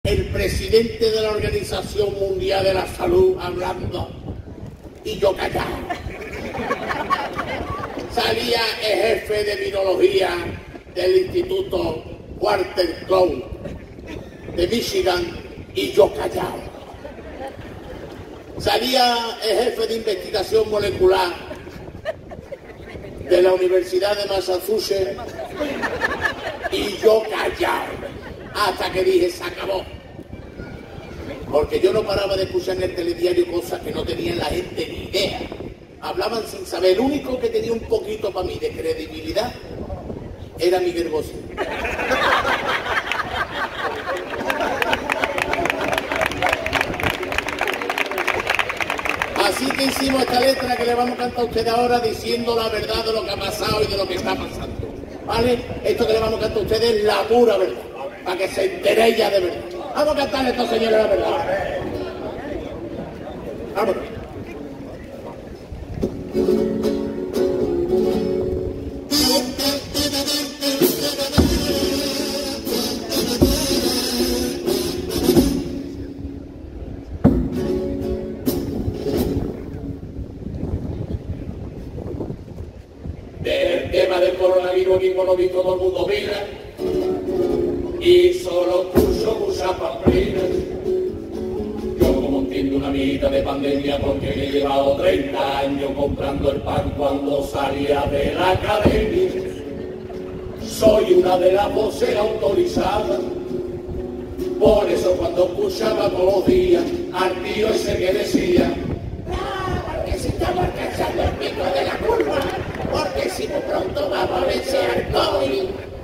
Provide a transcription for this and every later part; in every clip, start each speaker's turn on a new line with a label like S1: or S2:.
S1: el presidente de la Organización Mundial de la Salud hablando y yo callado. Salía el jefe de virología del Instituto Watertown de Michigan y yo callado. Salía el jefe de investigación molecular de la Universidad de Massachusetts y yo callado, hasta que dije, se acabó. Porque yo no paraba de escuchar en el telediario cosas que no tenía la gente ni idea. Hablaban sin saber. El único que tenía un poquito para mí de credibilidad era Miguel Bosé. Así que hicimos esta letra que le vamos a cantar a ustedes ahora diciendo la verdad de lo que ha pasado y de lo que está pasando. ¿Vale? Esto que le vamos a cantar a ustedes es la pura verdad, para que se enteréis ya de verdad. Vamos a cantarle a estos señores la verdad. Vámonos. Del tema del coronavirus aquí por lo visto todo el mundo mira y solo puso muchas pamplinas. Yo como entiendo una amiguita de pandemia porque he llevado 30 años comprando el pan cuando salía de la academia. Soy una de las voces autorizadas, por eso cuando escuchaba todos los días al tío ese que decía porque si estamos alcanzando el pico de la curva, porque si muy pronto vamos a vencer al COVID,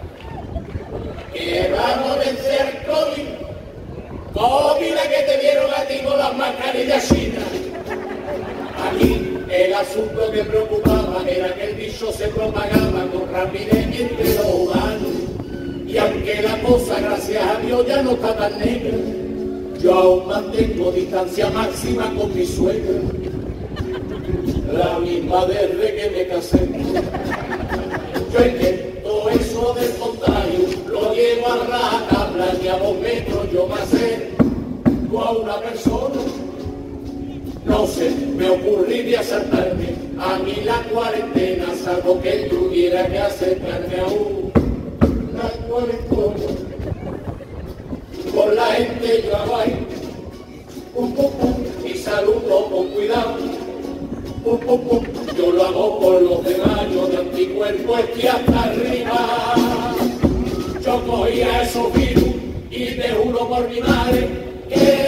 S1: que vamos a vencer al COVID, COVID la que te dieron a ti con las mascarillas chinas. Aquí el asunto que preocupaba era que el bicho se propagaba con rapidez entre los humanos, y aunque la cosa gracias a Dios ya no está tan negra, yo aún mantengo distancia máxima con mi suegra, la misma desde que me casé. Yo intento eso del contagio, lo llevo a rajatabla y a 2 metros yo me acerco a una persona. No se me ocurriría asaltarme a mí la cuarentena, salvo que tuviera que acercarme a una cuarentena. Con la gente yo hago ahí, y saludo con cuidado. Yo lo hago por los demás, de anticuerpos estoy hasta arriba. Yo cogía esos virus y te juro por mi madre que